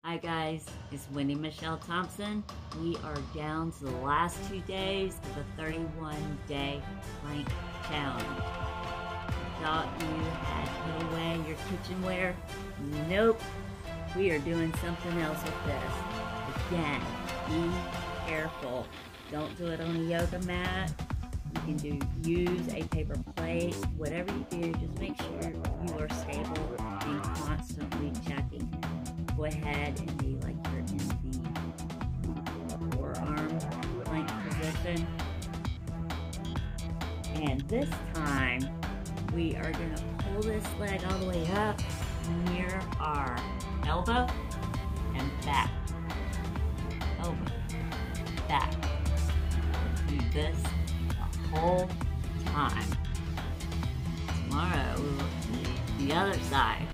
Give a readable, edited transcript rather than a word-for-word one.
Hi guys, it's WendyMichelle Thompson. We are down to the last 2 days of the 31-day plank challenge. Thought you had put away your kitchenware? Nope. We are doing something else with this. Again, be careful. Don't do it on a yoga mat. You can use a paper plate. Whatever you do, just make sure you are stable and constantly checking. Go ahead and be like you're in the forearm plank position. And this time, we are going to pull this leg all the way up near our elbow and back. Elbow, back. Do this the whole time. Tomorrow, we will do the other side.